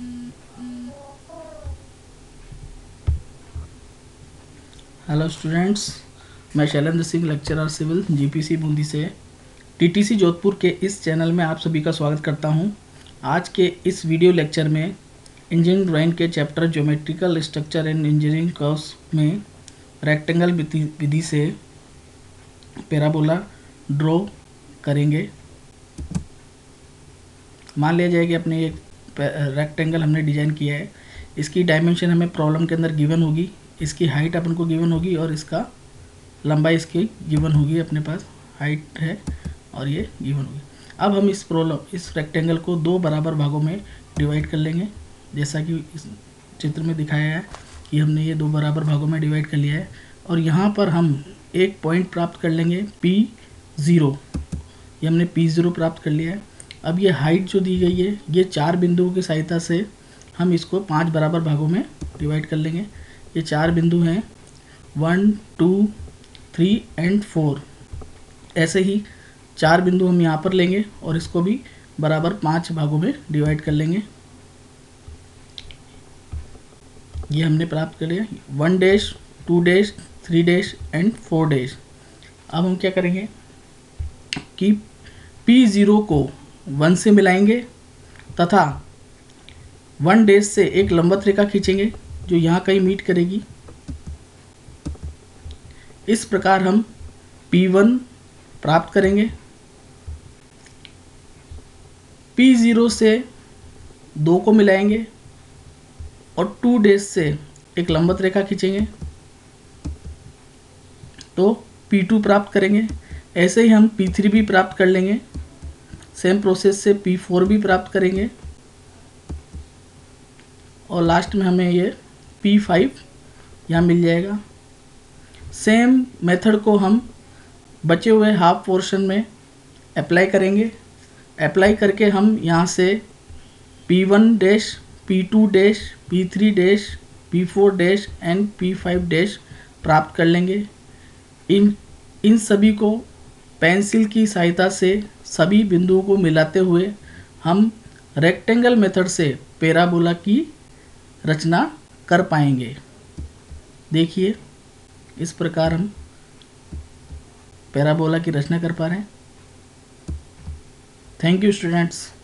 Hello students, मैं Shailendra Singh, lecturer civil, GPC Bundi से TTC Jodhpur के इस चैनल में आप सभी का स्वागत करता हूं। आज के इस वीडियो लेक्चर में इंजीनियरिंग ड्राइंग के chapter geometrical structure and engineering curves में रेक्टेंगल विधि से पैराबोला ड्रॉ करेंगे। मान लिया जाए कि अपने एक रेक्टेंगल हमने डिजाइन किया है, इसकी डायमेंशन हमें प्रॉब्लम के अंदर गिवन होगी, इसकी हाइट अपन को गिवन होगी और इसका लंबाई इसकी गिवन होगी, अपने पास हाइट है और ये गिवन होगी। अब हम इस रेक्टेंगल को दो बराबर भागों में डिवाइड कर लेंगे, जैसा कि इस चित्र में दिखाया है कि हमने ये दो बराबर भागों में डिवाइड कर लिया है। और यहाँ पर हम एक पॉइंट प्राप्त कर लेंगे P0, ये हमने P0 प्राप्त कर लिया है। अब ये हाइट जो दी गई है, ये चार बिंदुओं की सहायता से हम इसको पांच बराबर भागों में डिवाइड कर लेंगे। ये चार बिंदु हैं 1, 2, 3 एंड 4। ऐसे ही चार बिंदु हम यहाँ पर लेंगे और इसको भी बराबर पांच भागों में डिवाइड कर लेंगे। ये हमने प्राप्त कर लिया 1 dash, 2 dash, 3 dash and 4 dash. अब हम क्या करेंगे कि P0 को 1 से मिलाएंगे तथा 1 डैश से एक लंबवत रेखा खींचेंगे जो यहाँ कहीं मीट करेगी। इस प्रकार हम P1 प्राप्त करेंगे। P0 से 2 को मिलाएंगे और 2 डैश से एक लंबवत रेखा खींचेंगे तो P2 प्राप्त करेंगे। ऐसे ही हम P3 भी प्राप्त कर लेंगे। सेम प्रोसेस से P4 भी प्राप्त करेंगे और लास्ट में हमें ये P5 यहाँ मिल जाएगा। सेम मेथड को हम बचे हुए हाफ पोर्शन में अप्लाई करेंगे। अप्लाई करके हम यहाँ से P1 dash, P2 dash, P3 dash, P4 dash and P5 dash प्राप्त कर लेंगे। इन सभी को पेंसिल की सहायता से सभी बिंदुओं को मिलाते हुए हम रेक्टेंगल मेथड से पैराबोला की रचना कर पाएंगे। देखिए, इस प्रकार हम पैराबोला की रचना कर पा रहे हैं। Thank you students.